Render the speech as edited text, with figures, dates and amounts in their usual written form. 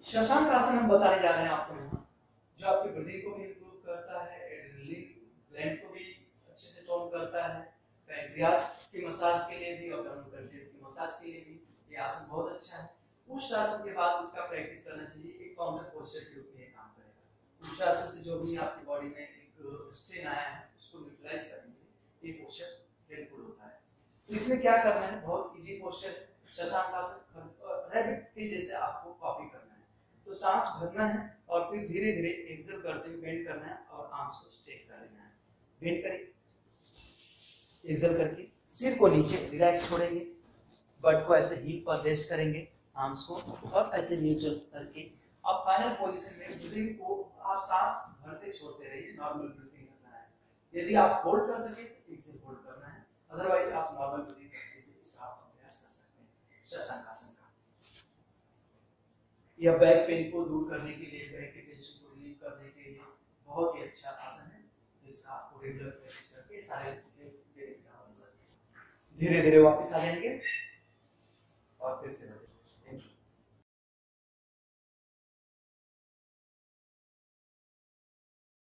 शशांक आसन हम बताने जा रहे हैं आपको यहाँ, जो आपकी ब्रीदिंग को भी इंप्रूव करता है, एड्रेनलिन ग्लैंड को भी अच्छे से टोन करता है, पैंक्रियास की मसाज के लिए भी और कंटेंट की मसाज के लिए भी ये आसन बहुत अच्छा है। उस आसन के बाद इसका प्रैक्टिस करना चाहिए, एक काउंटर पोस्चर के रूप में ये काम करेगा। उस आसन से जो भी आपकी बॉडी में एक स्ट्रेन आया है उसको न्यूट्रलाइज करने के लिए ये पोस्चर हेल्पफुल होता है। तो इसमें क्या करना है, बहुत इजी पोस्चर है, शशांक आसन रैबिट के जैसे आपको कॉपी करना है। तो सांस भरना है और फिर धीरे धीरे एक्सेल करते हुए बेंड करना है और आर्म्स को स्ट्रेट कर लेना है। बेंड करिए, एक्सेल करके सिर को नीचे रिलैक्स छोड़ेंगे, बट को ऐसे हीप पर रेस्ट करेंगे, आर्म्स को और ऐसे न्यूट्रल करके अब फाइनल पोजीशन में ब्रीथिंग को आप सांस भरते छोड़ते रहिए, नॉर्मल ब्रीथिंग करना है। यदि आप होल्ड कर सके तो एक्सेल होल्ड करना है, अदरवाइज आप नॉर्मल ब्रीथिंग करते हुए इसका आप अभ्यास कर सकते हैं शशांक आसन का। यह बैक पेन को दूर करने के लिए, बैक के टेंशन को रिलीव करने के लिए बहुत ही अच्छा आसन है, जिसका आपको रेगुलर प्रैक्टिस करके सारे धीरे धीरे वापस आ जाएंगे और फिर से